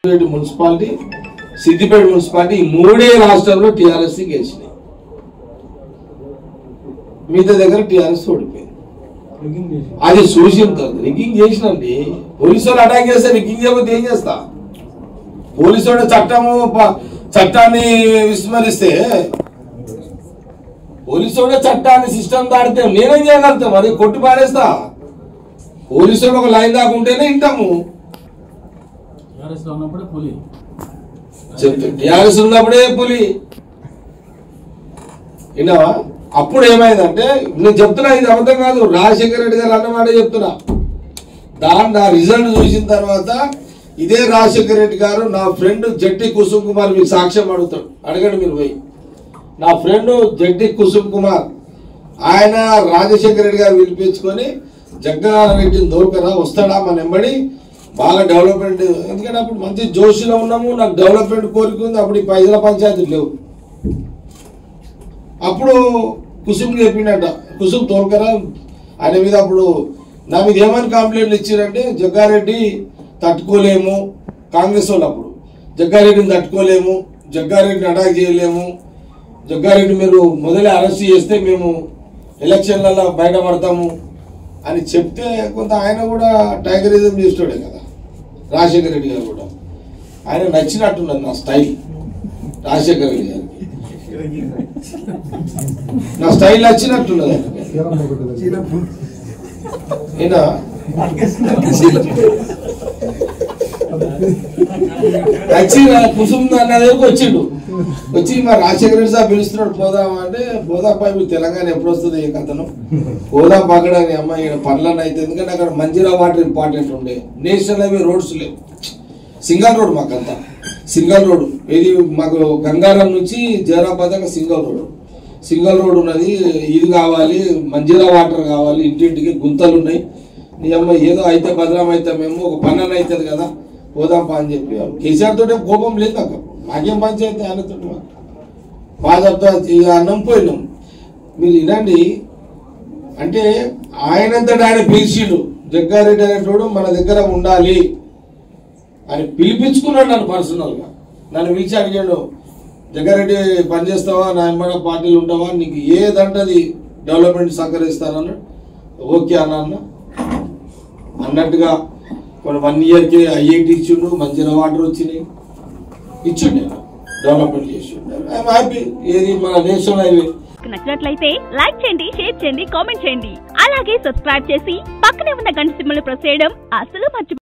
Municipality Siddipet municipality మూడే రాష్ట్రాల్లో TRS గెలిచినాయి. మిగతా దగ్గర టీఆర్ఎస్ ఓడిపోయింది. అది చూసిన తర్వాత రిగ్గింగ్ చేసినండి. పోలీసు వాళ్ళు అటాక్ చేస్తే రిగ్గింగ్ చేయకపోతే ఏం చేస్తా? పోలీసు వాడు చట్టాన్ని విస్మరిస్తే, పోలీసు వాడు చట్టాన్ని సిస్టమ్ దాడితే నేనేం చేయగలుగుతా? మరి కొట్టి పాడేస్తా. పోలీసు వాడు ఒక లైన్ దాకా ఉంటేనే వింటాము. టీఆర్ఎస్ ఉన్నప్పుడే పులి విన్నావా? అప్పుడు ఏమైందంటే నేను చెప్తున్నా, ఇది అబద్ధం కాదు, రాజశేఖర రెడ్డి గారు అన్నమాట చెప్తున్నా. నా రిజల్ట్ చూసిన తర్వాత ఇదే రాజశేఖర రెడ్డి గారు నా ఫ్రెండ్ జట్టి కుసుమ్ కుమార్, మీకు సాక్ష్యం అడుగుతాడు, అడగండి మీరు పోయి. నా ఫ్రెండ్ జట్టి కుసుమ్ కుమార్ ఆయన రాజశేఖర రెడ్డి గారు పిలిపించుకొని జగ్గారెడ్డిని దోకరా వస్తాడా మన వెంబడి, బాగా డెవలప్మెంట్, ఎందుకంటే అప్పుడు మంచి జోష్లో ఉన్నాము, నాకు డెవలప్మెంట్ కోరిక ఉంది. అప్పుడు ఈ పైసల పంచాయతీలు లేవు. అప్పుడు కుసుమ్ చెప్పిండట, కుసుమ్ తోల్కరా ఆయన మీద. అప్పుడు నా మీద ఏమని కంప్లైంట్లు ఇచ్చారంటే, జగ్గారెడ్డి తట్టుకోలేము, కాంగ్రెస్ వాళ్ళు అప్పుడు జగ్గారెడ్డిని తట్టుకోలేము, జగ్గారెడ్డిని అటాక్ చేయలేము, జగ్గారెడ్డి మీరు మొదలే అరెస్ట్ చేస్తే మేము ఎలక్షన్లలో బయటపడతాము అని చెప్తే, కొంత ఆయన కూడా టైగరిజం చేస్తాడే కదా రాజశేఖర రెడ్డి గారు కూడా. ఆయన నచ్చినట్టున్నది నా స్టైల్, రాజశేఖర రెడ్డి గారికి నా స్టైల్ నచ్చినట్టున్నది. నచ్చి కుసుమ్ అన్న దగ్గరకు వచ్చిండు. వచ్చి మా రాజశేఖర రెడ్డి సార్ పిలుస్తున్నాడు పోదామా అంటే, పోదాపా ఇప్పుడు తెలంగాణ ఎప్పుడు వస్తుంది ఏ కథను, పోదాం పక్కడని అమ్మాయి పనులన్నీ అయితే. ఎందుకంటే అక్కడ మంజీరా వాటర్ ఇంపార్టెంట్ ఉండే, నేషనల్ హైవే రోడ్స్ లేవు, సింగల్ రోడ్ మాకంతా సింగల్ రోడ్. ఇది మాకు గంగారం నుంచి జైరాబాద్ దాకా సింగల్ రోడ్ ఉన్నది. ఇది కావాలి, మంజీరా వాటర్ కావాలి, ఇంటింటికి గుంతలు ఉన్నాయి. నీ అమ్మాయి ఏదో అయితే భద్రం అయితే మేము ఒక పన్నెన్ అవుతుంది కదా పోదాంపా అని చెప్పి. కేసీఆర్ తోటే కోపం లేదు నాకు, నాకేం పంచాయతీ ఆయనతో బాగా ఇక అన్నం పోయినాం. మీరు వినండి, అంటే ఆయనంతటా ఆయన పిలిచిండు, జగ్గారెడ్డి అనేటోడు మన దగ్గర ఉండాలి అని పిలిపించుకున్నాడు నన్ను పర్సనల్గా. నన్ను పిలిచి అడిగాడు, జగ్గారెడ్డి పనిచేస్తావా, నా ఎంబడ పార్టీలు ఉంటావా, నీకు ఏదంటది డెవలప్మెంట్ సహకరిస్తానన్నాడు. ఓకే అన్నట్టుగా కొన్ని 1 ఇయర్కి ఐఐటి ఇచ్చిండు, మంచిగా వాటర్ వచ్చినాయి, ఇచ్చిండు, డెవలప్మెంట్ చేసిండు. I'm happy. ఏది మన నేషనల్ హైవే. నచ్చినట్లయితే లైక్ చేయండి, షేర్ చేయండి, కామెంట్ చేయండి. అలాగే సబ్స్క్రైబ్ చేసి పక్కనే ఉన్న గంట సింబల్ ప్రెస్ చేయడం అసలు మర్చిపోకండి.